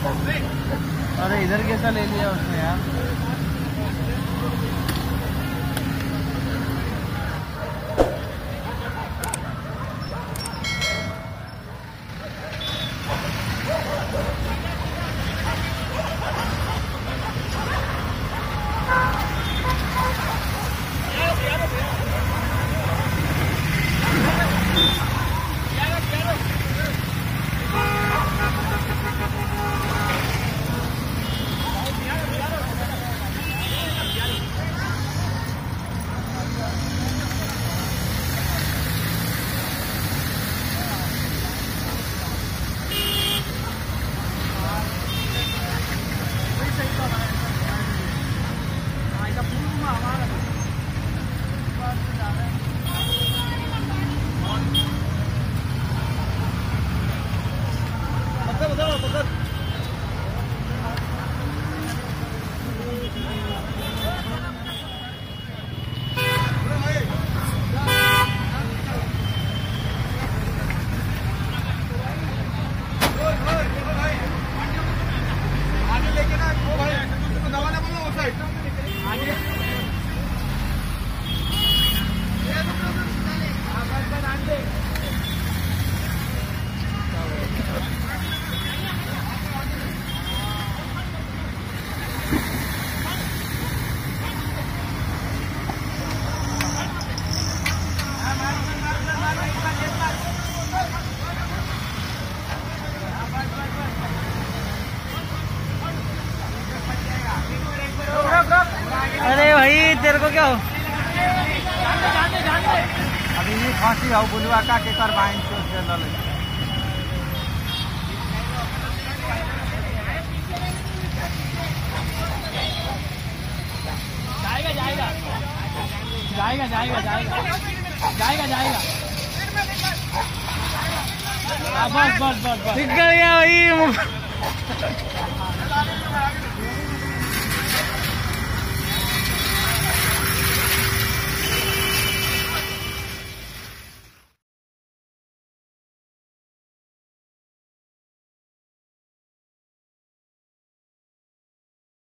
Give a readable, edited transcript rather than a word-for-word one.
अरे इधर कैसा ले लिया उसने यार। अरे भाई तेरे को क्या हो अभी ये फांसी हो बुलवा का के कर बाइन से जाएगा जाएगा जाएगा जाएगा जाएगा जाएगा जाएगा बस बस बस बस निकल गया भाई।